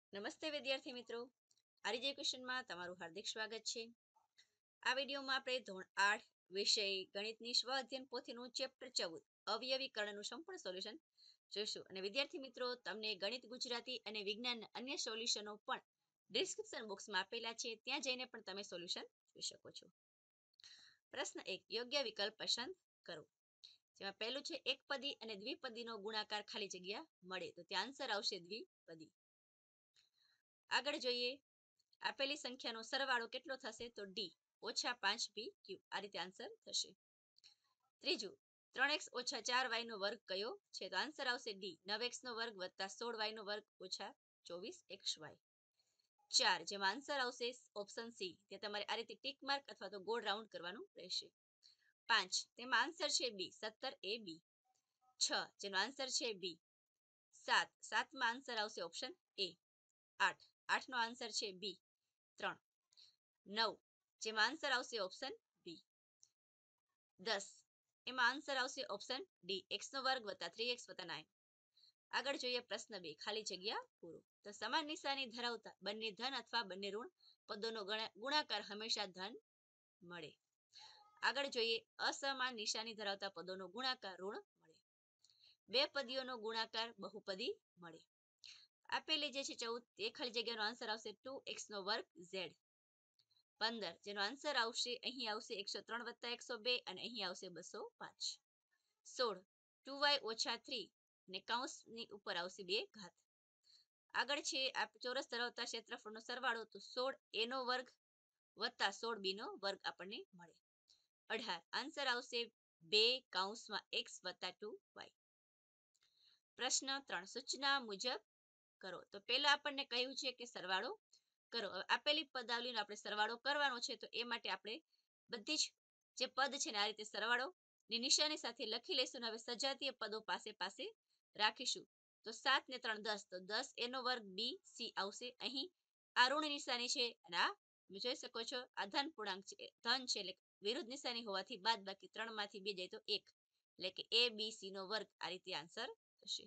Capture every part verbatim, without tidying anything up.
નમસ્તે વિદ્યાર્થી મિત્રો, આર જે ક્વેશ્ચનમાં તમારું હાર્દિક સ્વાગત છે. આ વિડીયોમાં આપણે ધોરણ આઠ વિષય ગણિતની સ્વ અધ્યયન પોથીનું ચેપ્ટર ચૌદ અવયવીકરણનું સંપૂર્ણ સોલ્યુશન જોઈશું. અને વિદ્યાર્થી મિત્રો, તમને ગણિત ગુજરાતી અને વિજ્ઞાન અન્ય સોલ્યુશનો પણ ડિસ્ક્રિપ્શન બોક્સમાં આપેલા છે, ત્યાં જઈને પણ તમે સોલ્યુશન જોઈ શકો છો. પ્રશ્ન એક, યોગ્ય વિકલ્પ પસંદ કરો. જેમાં પહેલું છે એકપદી અને દ્વિપદીનો ગુણાકાર ખાલી જગ્યા મળે, તો ત્યાં આન્સર આવશે દ્વિપદી. આગળ જોઈએ, આપેલી સંખ્યાનો સરવાળો કેટલો થશે, તો ડી ઓછા પાંચ બી ક્યુ. આ રીતે આન્સર થશે. ત્રીજું, ત્રણ એક્સ ઓછા ચાર વાય નો વર્ગ કયો છે, તો આન્સર આવશે ડી નવ એક્સ નો વર્ગ વત્તા સોળ વાય નો વર્ગ ઓછા ચોવીસ એક્સ વાય. ચાર, જેમાં આન્સર આવશે ઓપ્શન સી. તે તમારે આ રીતે ટીક માર્ક અથવા તો ગોળ રાઉન્ડ કરવાનું રહેશે. પાંચ, તેમાં આન્સર છે બી સત્તર એ બી. છ, જેનો આન્સર છે બી. સાત, સાતમાં આન્સર આવશે ઓપ્શન એ. આઠ, આઠ નો આન્સર છે બી ત્રણ. નવ, જેમાં આન્સર આવશે ઓપ્શન બી. દસ, એમાં આન્સર આવશે ઓપ્શન ડી એક્સ નો વર્ગ વત્તા થ્રી એક્સ વત્તા નાઇન. આગળ જોઈએ પ્રશ્ન બે, ખાલી જગ્યા પૂરો. તો સમાન નિશાની ધરાવતા બંને ધન અથવા બંને ઋણ પદોનો ગુણાકાર હંમેશા ધન મળે. આગળ જોઈએ, અસમાન નિશાની ધરાવતા પદોનો ગુણાકાર ઋણ મળે. બે પદીઓનો ગુણાકાર બહુપદી મળે. આપેલી જે છે ચૌદ, એ ખાલી જગ્યાનો આન્સર આવશે ટુ એક્સ નો વર્ગ ઝેડ. પંદર, જેનો આન્સર આવશે અહીં આવશે એકસો ત્રણ વત્તા એકસો બે અને અહીં આવશે બસો પાંચ. સોળ, ટુ વાય ઓછા થ્રી ને કૌંસની ઉપર આવશે બે ઘાત. આગળ છે આ ચોરસ ધરાવતા ક્ષેત્રફળનો સરવાળો, તો સોળ એ નો વર્ગ વત્તા સોળ બી નો વર્ગ આપણને મળે. અઢાર, આન્સર આવશે બે કૌંસમાં એક્સ વત્તા ટુ વાય. પ્રશ્ન ત્રણ, સૂચના મુજબ કરો. તો પહેલા આપણને કહ્યું છે કે સરવાળો કરો. આપેલી પદાવલીનો આપણે સરવાળો કરવાનો છે, તો એ માટે આપણે બધી જ જે પદ છે ને આ રીતે સરવાળો ની નિશાની સાથે લખી લઈશું. હવે સજાતીય પદો પાસે પાસે રાખીશું. તો સાત ને ત્રણ દસ, તો દસ એનો વર્ગ બી સી આવશે. અહીં આ ઋણ નિશાની છે અને આ તમે જોઈ શકો છો આ ધન પૂર્ણાંક છે, ધન છે એટલે વિરુદ્ધ નિશાની હોવાથી બાદ બાકી ત્રણ માંથી બે જાય તો એક, એટલે કે એ બી સી નો વર્ગ. આ રીતે આન્સર થશે.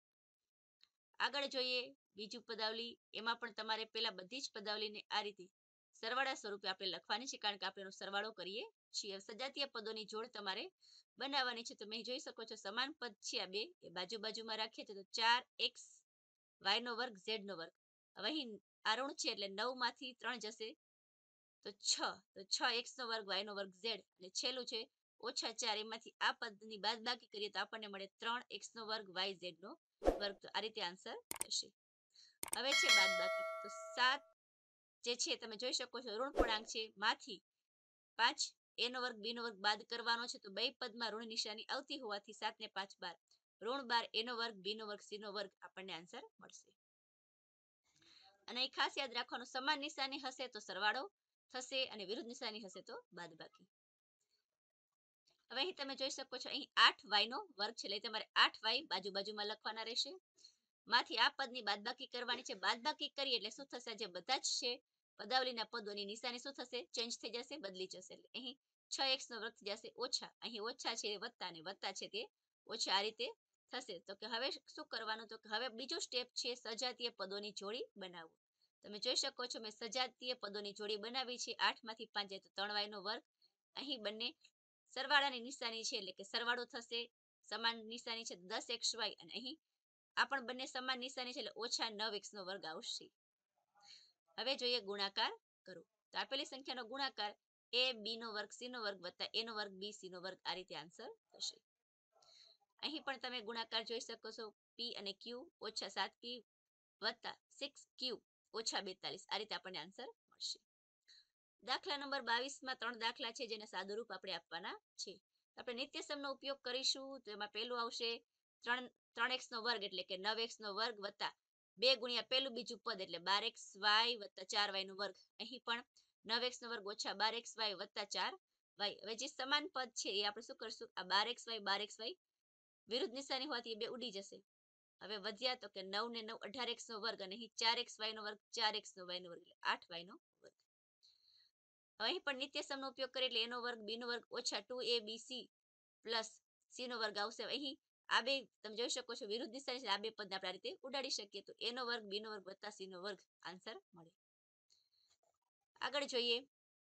આગળ જોઈએ બીજું પદાવલી. એમાં પણ તમારે પેલા બધી જ પદાવલીને આ રીતે સરવાળા સ્વરૂપે આપણે લખવાની છે, કારણ કે આપણે એનો સરવાળો કરીએ છીએ. સજાતીય પદોની જોડ તમારે બનાવવાની છે. તમે જોઈ શકો છો સમાન પદ છે આ બે, એ બાજુ બાજુમાં રાખીએ તો ચાર એક્સ વાય નો વર્ગ ઝેડ નો વર્ગ. હવે અહીં આ ઋણ છે એટલે નવ માંથી ત્રણ જશે તો છ, તો છ એક્સ નો વર્ગ વાય નો વર્ગ ઝેડ, અને છેલ્લું છે ઓછા ચાર, એમાંથી આ પદની બાદ બાકી કરીએ તો આપણને મળે ત્રણ એક્સ નો વર્ગ વાય ઝેડ નો વર્ગ. તો આ રીતે આન્સર થશે. હવે છે બાદ બાકી, તો સાત જે છે તમે જોઈ શકો છો ઋણ પૂર્ણાંક છે, માંથી પાંચ એ નો વર્ગ બી નો વર્ગ બાદ કરવાનો છે. તો બે પદમાં ઋણ નિશાની આવતી હોવાથી સાત ને પાંચ બાર, ઋણ બાર એ નો વર્ગ બી નો વર્ગ સી નો વર્ગ આપણને આન્સર મળશે. અને એ ખાસ યાદ રાખવાનું, સમાન નિશાની હશે તો સરવાળો થશે અને વિરુદ્ધ નિશાની હશે તો બાદ બાકી. હવે અહીં તમે જોઈ શકો છો અહીં આઠ વાય નો વર્ગ છે, એટલે તમારે આઠ વાય બાજુ બાજુમાં લખવાના રહેશે. માંથી આ પદની બાદબાકી કરવાની છે. બાદબાકી કરીએ એટલે શું થશે, જે બધા જ છે પદાવલીના પદોની નિશાની શું થશે, ચેન્જ થઈ જશે, બદલી જશે. એટલે અહીં છ એક્સ નો વર્ગ થઈ જશે ઓછા, અહીં ઓછા છે વત્તા અને વત્તા છે તે ઓછા. આ રીતે થશે. તો કે હવે શું કરવાનું, તો કે હવે બીજું સ્ટેપ છે સજાતીય પદોની જોડી બનાવવું. તમે જોઈ શકો છો મેં સજાતીય પદોની જોડી બનાવી છે. આઠ માંથી પાંચ જાય તો ત્રણ વાય નો વર્ગ. અહીં બંને સરવાળાની નિશાની છે એટલે કે સરવાળો થશે. સમાન નિશાની છે દસ એક્સ વાય, અને અહીં આ પણ બંને સમાન નિશાની છે એટલે ઓછા નવ એક્સ નો વર્ગ આવશે. હવે જોઈએ ગુણાકાર કરો. તો આપેલી સંખ્યાનો ગુણાકાર એ બી નો વર્ગ સી નો વર્ગ વત્તા એ નો વર્ગ બી સી નો વર્ગ. આ રીતે આન્સર થશે. અહીં પણ તમે ગુણાકાર જોઈ શકો છો, પી અને ક્યુ ઓછા સાત પી વત્તા સિક્સ ક્યુ ઓછા બેતાલીસ. આ રીતે આપણને આન્સર મળશે. દાખલા નંબર બાવીસ માં ત્રણ દાખલા છે જેને સાદુરૂપ આપણે આપવાના છે. આપણે નિત્યસમનો ઉપયોગ કરીશું. તો એમાં પહેલું આવશે ત્રણ ત્રણ એક્સ નો વર્ગ એટલે કે નવ એક્સ નો વર્ગ વત્તા બે ગુણ્યા પેલું બીજું પદ એટલે બાર એક્સ વાય વત્તા ચાર વાય નો વર્ગ. અહીં પણ નવ એક્સ નો વર્ગ ઓછા બાર એક્સ વાય વત્તા ચાર વાય. હવે જે સમાન પદ છે એ આપણે શું કરશું, આ બાર એક્સ વાય બાર એક્સ વાય વિરુદ્ધ નિશાની હોવાથી એ બે ઉડી જશે. હવે વધ્યા તો કે નવ ને નવ અઢાર એક્સ નો વર્ગ, અને અહીં ચાર એક્સ વાય નો વર્ગ ચાર એક્સ નો વાય નો વર્ગ એટલે આઠ વાય નો વર્ગ. અહીં પણ નિત્યસમનો ઉપયોગ કરીએ એટલે એનો વર્ગ બી નો વર્ગ ઓછા two a b c plus c નો વર્ગ આવશે. અહીં આ બે તમે જોઈ શકો છો વિરુદ્ધ દિશાની છે, આ બે પદને આપણે આ રીતે ઉડાડી શકીએ તો a નો વર્ગ b નો વર્ગ વત્તા c નો વર્ગ આન્સર મળે. આગળ જોઈએ,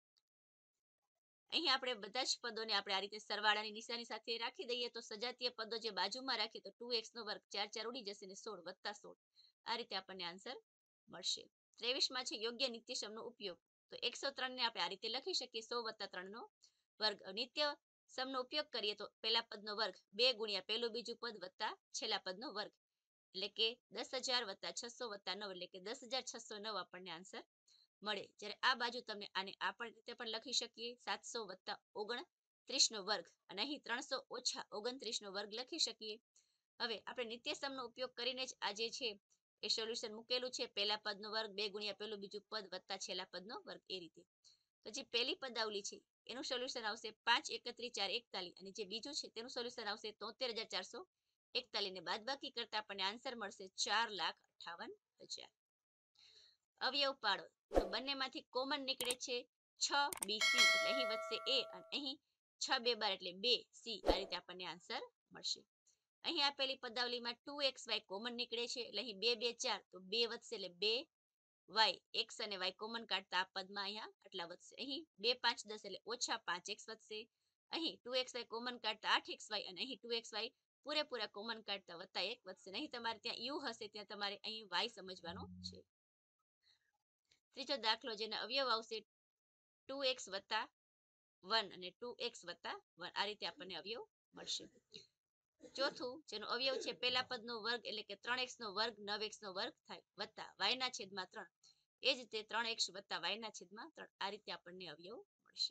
અહીં આપણે બધા જ પદોને આપણે આ રીતે સરવાળાની નિશાની સાથે રાખી દઈએ તો સજાતીય પદો જે બાજુમાં રાખીએ તો ટુ એક્સ નો વર્ગ ચાર ચાર ઉડી જશે ને સોળ વત્તા સોળ આ રીતે આપણને આન્સર મળશે. ત્રેવીસ માં છે યોગ્ય નિત્યસમનો ઉપયોગ. તો એકસો ત્રણ ને આપણે આ રીતે લખી શકીએ સો વત્તા ત્રણ નો વર્ગ. નિત્ય સમનો ઉપયોગ કરીએ તો પહેલા પદનો વર્ગ બે ગુણ્યા પહેલું બીજું પદ વત્તા છેલ્લા પદનો વર્ગ એટલે કે દસ હજાર વત્તા છસો વત્તા નવ એટલે કે દસ હજાર છસો નવ આપણને આન્સર મળે. જ્યારે આ બાજુ તમે આને આ પણ રીતે પણ લખી શકીએ સાતસો વત્તા ઓગણત્રીસ નો વર્ગ અને અહીં ત્રણસો ઓછા ઓગણત્રીસ નો વર્ગ લખી શકીએ. હવે આપણે નિત્યસમનો ઉપયોગ કરીને જ આ જે છે એ સોલ્યુશન મૂકેલું છે. પહેલા પદનો વર્ગ બે ગુણ્યા પહેલું બીજું પદ વત્તા છેલ્લા પદનો વર્ગ એ રીતે. તો જે પહેલી પદાવલી છે એનું સોલ્યુશન આવશે પાંચ એકત્રીસ ચાર એકતાલીસ અને જે બીજું છે તેનું સોલ્યુશન આવશે તોતેર હજાર ચારસો એકતાલીસ ને બાદબાકી કરતા આપણને આન્સર મળશે ચાર લાખ અઠાવન હજાર. અવયવ પાડો તો બંનેમાંથી કોમન નીકળે છે છ બી સી એટલે અહીં વધશે એ અને અહીં છ બે બાર એટલે બે સી આ રીતે આપણને આન્સર મળશે. અહીં આપેલી પદાવલીમાં ટુ એક્સ વાય કોમન નીકળે છે એટલે અહીં બે બે ચાર તો બે વધશે એટલે બે વાય એક્સ અને વાય કોમન કાઢતા આ પદમાં અહીંયા આટલા વધશે. અહીં બે પાંચ દસ એટલે ઓછા પાંચ એક્સ વધશે. અહીં ટુ એક્સ વાય કોમન કાઢતા આઠ એક્સ વાય અને અહીં ટુ એક્સ વાય પૂરેપૂરા કોમન કાઢતા વત્તા એક વધશે. અહીં તમારે ત્યાં યુ હશે ત્યાં તમારે અહીં વાય સમજવાનો છે. ત્રીજો દાખલો જેના અવયવ આવશે ટુ એક્સ વત્તા વન અને ટુ એક્સ વત્તા વન આ રીતે આપણને અવયવ મળશે. ચોથું જેનો અવયવ છે પહેલા પદનો વર્ગ એટલે કે ત્રણ એક્સ નો વર્ગ નવ એક્સ નો વર્ગ થાય વત્તા વાયના છેદમાં ત્રણ એ જ રીતે ત્રણ એક્સ વત્તા વાયના છેદમાં ત્રણ આ રીતે આપણને અવયવ મળશે.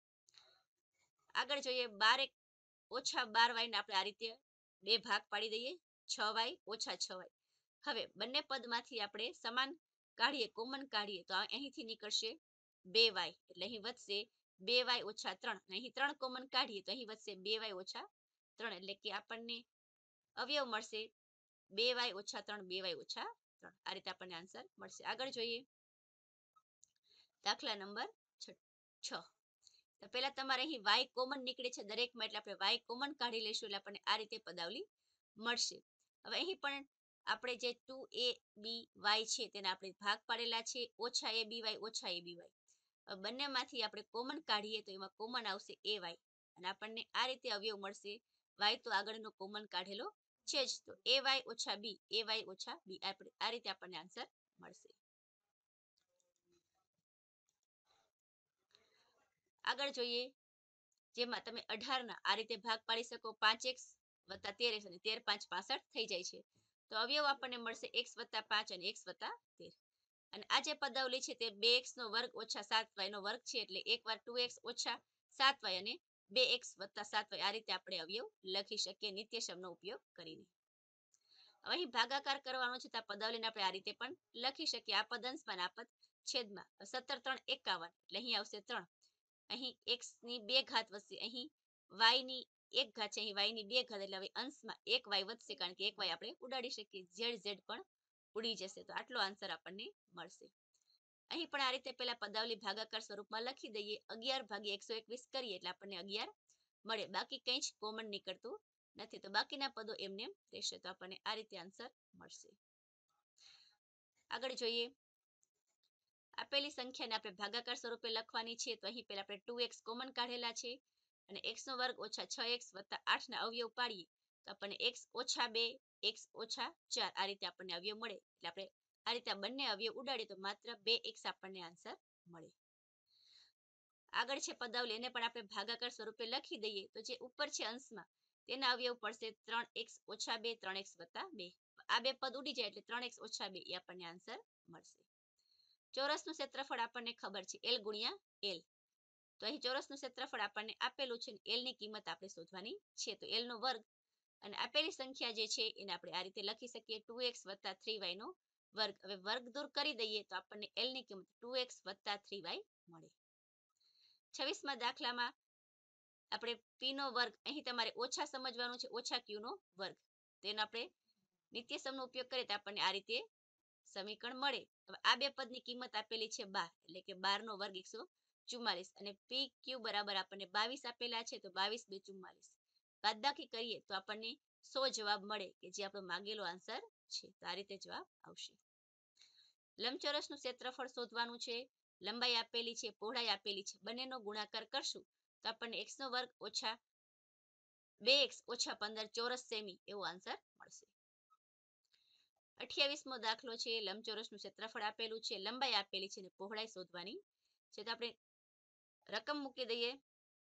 આગળ જોઈએ બાર એક ઓછા બાર વાયને આપણે આ રીતે બે ભાગ પાડી દઈએ છ વાય ઓછા છ વાય. હવે બંને પદમાંથી આપણે સમાન કાઢીએ કોમન કાઢીએ તો અહીંથી નીકળશે બે વાય એટલે અહીં વધશે બે વાય ઓછા ત્રણ અહીં ત્રણ કોમન કાઢીએ તો અહીં વધશે બે વાય ઓછા ત્રણ એટલે કે આપણને અવયવ મળશે બે વાય ઓછા ત્રણ બે વાય ઓછા ત્રણ આ રીતે આપણને આન્સર મળશે. આગળ જોઈએ દાખલા નંબર છ. તો પહેલા તમારે અહીં વાય કોમન નીકળે છે દરેકમાં એટલે આપણે વાય કોમન કાઢી લઈશું એટલે આપણને આ રીતે પદાવલી મળશે. હવે અહીં પણ આપણે જે ટુ એ બી વાય છે તેના આપણે ભાગ પાડેલા છે ઓછા એ બી વાય ઓછા એ બી વાય. બંનેમાંથી આપણે કોમન કાઢીએ તો એમાં કોમન આવશે એ વાય અને આપણને આ રીતે અવયવ મળશે. વાય તો આગળનો કોમન કાઢેલો છે જ તો એ વાય ઓછા બી એ વાય ઓછા બી આપણે આ રીતે આપણને આન્સર મળશે. આગળ જોઈએ જેમાં તમે અઢાર ના આ રીતે ભાગ પાડી શકો પાંચ એક્સ વત્તા તેર એક્સ અને તેર પાંચ પાસઠ થઈ જાય છે. તો અવયવ આપણને મળશે એક્સ વત્તા પાંચ અને એક્સ વત્તા તેર અને આ જે પદાવલી છે તે બે એક્સ નો વર્ગ ઓછા સાત વાય નો વર્ગ છે એટલે એક વાર ટુ એક્સ ઓછા સાત વાય અને બે એક્સ વત્તા સાત વાય આ રીતે આપણે અવયવ લખી શકીએ નિત્યસમનો ઉપયોગ કરીને. હવે અહીં ભાગાકાર કરવાનો છે તો આ પદાવલીને આપણે આ રીતે પણ લખી શકીએ આ પદ અંશમાં આ પદ છેદમાં સત્તર ત્રણ એકાવન એટલે અહીં આવશે ત્રણ અહીં એક્સ ની બે ઘાત વધશે અહીં વાય ની એક ઘાત છે અહીં વાય ની બે ઘાત એટલે હવે અંશમાં એક વાય વધશે કારણ કે એક વાય આપણે ઉડાડી શકીએ ઝેડ ઝેડ પણ ઉડી જશે તો આટલો આન્સર આપણને મળશે. અહીં પણ આ રીતે પેલા પદાવલી ભાગાકાર સ્વરૂપમાં લખી દઈએ અગિયાર ભાગ્યા એકસો એકવીસ કરીએ એટલે આપણને અગિયાર મળે. બાકી કંઈ જ કોમન નીકળતું નથી તો બાકીના પદો એમને રહેશે તો આપણને આ રીતે આન્સર મળશે. આગળ જોઈએ આપેલી સંખ્યાને આપણે ભાગાકાર સ્વરૂપે લખવાની છે તો અહીં પહેલા આપણે ટુ એક્સ કોમન કાઢેલા છે અને એક્સ નો વર્ગ ઓછા છ એક્સ વત્તા આઠ ના અવયવ પાડીએ તો આપણને એક્સ ઓછા બે એક્સ ઓછા ચાર આ રીતે આપણને અવયવ મળે એટલે આપણે આ રીતે બંને અવયવ ઉડાડીએ તો માત્ર બે એક્સ આપણને આન્સર મળે. આગળ છે પદાવલી એને પણ આપણે ભાગાકાર સ્વરૂપે લખી દઈએ તો જે ઉપર છે અંશમાં તેના અવયવ પડશે ત્રણ એક્સ ઓછા બે ત્રણ એક્સ વત્તા બે આ બે પદ ઉડી જાય એટલે ત્રણ એક્સ ઓછા બે એ આપણને આન્સર મળશે. ચોરસનું ક્ષેત્રફળ આપણને ખબર છે એલ ગુણ્યા એલ તો અહીં ચોરસનું ક્ષેત્રફળ આપણને આપેલું છે એલ ની કિંમત આપણે શોધવાની છે તો એલ નો વર્ગ અને આપેલી સંખ્યા જે છે એને આપણે આ રીતે લખી શકીએ ટુ એક્સ વત્તા થ્રી વાય નો વર્ગ. હવે વર્ગ દૂર કરી દઈએ તો આપણને એલ ની કિંમત ટુ એક્સ વત્તા થ્રી વાય મળે. છવ્વીસમાં દાખલામાં આપણે પી નો વર્ગ અહીં તમારે ઓછા સમજવાનું છે ઓછા ક્યુ નો વર્ગ તેનો આપણે નિત્યસમનો ઉપયોગ કરીએ તો આપણને આ રીતે સમીકરણ મળે. હવે આ બે પદની કિંમત આપેલી છે બાર એટલે કે બાર નો વર્ગ એકસો ચુમ્માલીસ અને પી ક્યુ બરાબર આપણને બાવીસ આપેલા છે તો બાવીસ બે ચુમ્માલીસ બાદબાકી કરીએ તો આપણને સો જવાબ મળે કે જે આપણો માંગેલો આન્સર છે. તો આ રીતે જવાબ આવશે. લંબચોરસનું ક્ષેત્રફળ શોધવાનું છે. લંબાઈ આપેલી છે, પહોળાઈ આપેલી છે, બંનેનો ગુણાકાર કરશું તો આપણને x નો વર્ગ ઓછા બે એક્સ ઓછા પંદર ચોરસ સેમી એવો આન્સર મળશે. અઠ્યાવીસમો દાખલો છે. લંબચોરસનું ક્ષેત્રફળ આપેલું છે, લંબાઈ આપેલી છે અને પહોળાઈ શોધવાની છે. તો આપણે રકમ મૂકી દઈએ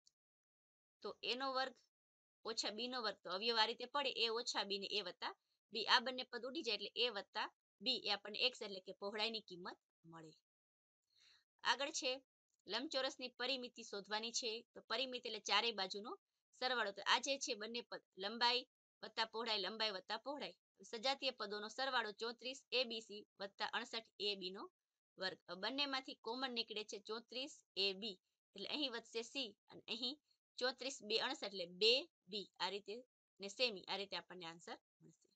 તો a નો વર્ગ ઓછા b નો વર્ગ, તો અવયવ આ રીતે પડે a ઓછા b ને a વત્તા b, આ બંને પદ ઉડી જાય એટલે a વત્તા b એ આપણને x એટલે કે પહોળાઈની કિંમત મળે. આગળ છે લંબચોરસની પરિમિતિ શોધવાની છે. તો પરિમિતિ એટલે ચારેય બાજુનો સરવાળો. તો આ જે છે બંને પદ લંબાઈ વત્તા પહોળાઈ, લંબાઈ વત્તા પહોળાઈ, સજાતીય પદોનો સરવાળો ચોત્રીસ એ બી સી વત્તા અડસઠ એ બી નો વર્ગ. બંનેમાંથી કોમન નીકળે છે ચોત્રીસ એ બી એટલે અહીં વધશે સી અને અહીં ચોત્રીસ બે અડસઠ એટલે બે બી, આ રીતે ને સેમી, આ રીતે આપણને આન્સર મળશે.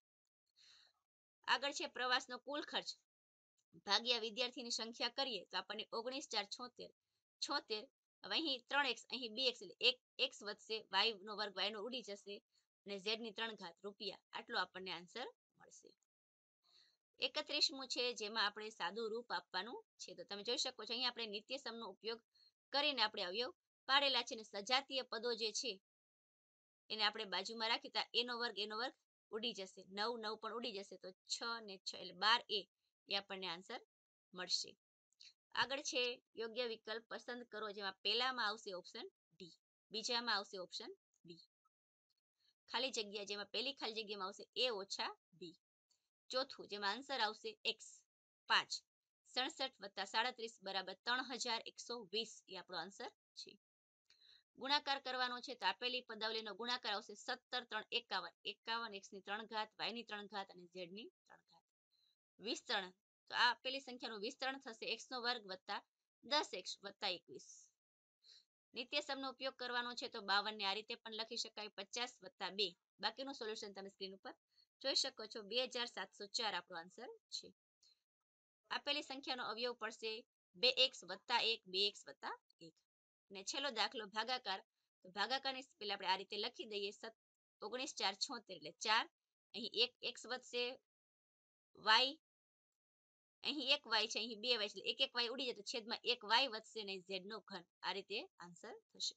આગળ છે પ્રવાસનો કુલ ખર્ચ ભાગ્યા વિદ્યાર્થીની સંખ્યા કરીએ તો આપણને ઓગણીસ ચાર છોતેર છોતેર. હવે અહીં ત્રણ એક્સ અહીં બે એક્સ એટલે એક એક્સ વધશે, વાય નો વર્ગ વાય નો ઉડી જશે અને ઝેડ ની ત્રણ ઘાત રૂપિયા, આટલો આપણને આન્સર મળશે. એકત્રીસમું છે જેમાં આપણે સાદું રૂપ આપવાનું છે. તો તમે જોઈ શકો છો અહીં આપણે નિત્યસમનો ઉપયોગ કરીને આપણે અવયવ પાડેલા છે અને સજાતીય પદો જે છે એને આપણે બાજુમાં રાખી તો એનો વર્ગ એનો વર્ગ ઉડી જશે, નવ નવ પણ ઉડી જશે તો છ ને છ એટલે બાર એ એ આપણને આન્સર મળશે. આગળ છે યોગ્ય વિકલ્પ પસંદ કરો, જેમાં પહેલામાં આવશે ઓપ્શન ડી, બીજામાં આવશે ઓપ્શન બી. ખાલી જગ્યા જેમાં પહેલી ખાલી જગ્યામાં આવશે એ ઓછા બી. ચોથું જેમાં આન્સર આવશે એક્સ પાંચ. સડસઠ વત્તા સાડત્રીસ બરાબર ત્રણ હજાર એકસો વીસ એ આપણો આન્સર છે. ગુણાકાર કરવાનો છે તો આપેલી પદાવલીનો ગુણાકાર આવશે સત્તર ત્રણ એકાવન, એકાવન એક્સ ની ત્રણ ઘાત વાય ની ત્રણ ઘાત અને ઝેડ ની ત્રણ ઘાત. વિસ્તરણ તો આ આપેલી સંખ્યાનું વિસ્તરણ થશે એક્સ નો વર્ગ વત્તા દસ એક્સ વત્તા એકવીસ. નિત્યસમનો ઉપયોગ કરવાનો છે તો બાવન ને આ રીતે પણ લખી શકાય, પચાસ વત્તા બે. બાકીનું સોલ્યુશન તમે સ્ક્રીન ઉપર જોઈ શકો છો. બે હજાર સાતસો ચાર આપણો આન્સર છે. આપેલી સંખ્યાનો અવયવ પડશે બે એક્સ વત્તા એક, બે એક્સ વત્તા એક. અને છેલ્લો દાખલો ભાગાકાર. તો ભાગાકારની પેલા આપણે આ રીતે લખી દઈએ ઓગણીસ ચાર છોતેર એટલે ચાર, અહીં એક એક્સ વધશે, વાય અહીં એક વાય છે, અહીં બે વાય છે એટલે એક એક વાય ઉડી જાય તો છેદમાં એક વાય વધશે અને ઝેડ નો ઘન, આ રીતે આન્સર થશે.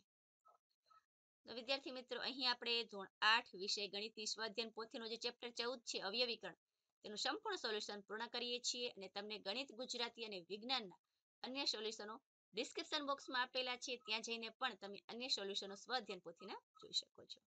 તો વિદ્યાર્થી મિત્રો અહીં આપણે ધોરણ આઠ વિષય ગણિતની સ્વાધ્યાયન પોથીનો જે ચેપ્ટર ચૌદ છે અવયવીકરણ તેનું સંપૂર્ણ સોલ્યુશન પૂર્ણ કરીએ છીએ અને તમને ગણિત, ગુજરાતી અને વિજ્ઞાનના અન્ય સોલ્યુશનો ડિસ્ક્રિપ્શન બોક્સમાં આપેલા છે, ત્યાં જઈને પણ તમે અન્ય સોલ્યુશનો સ્વાધ્યાયન પોથીના જોઈ શકો છો.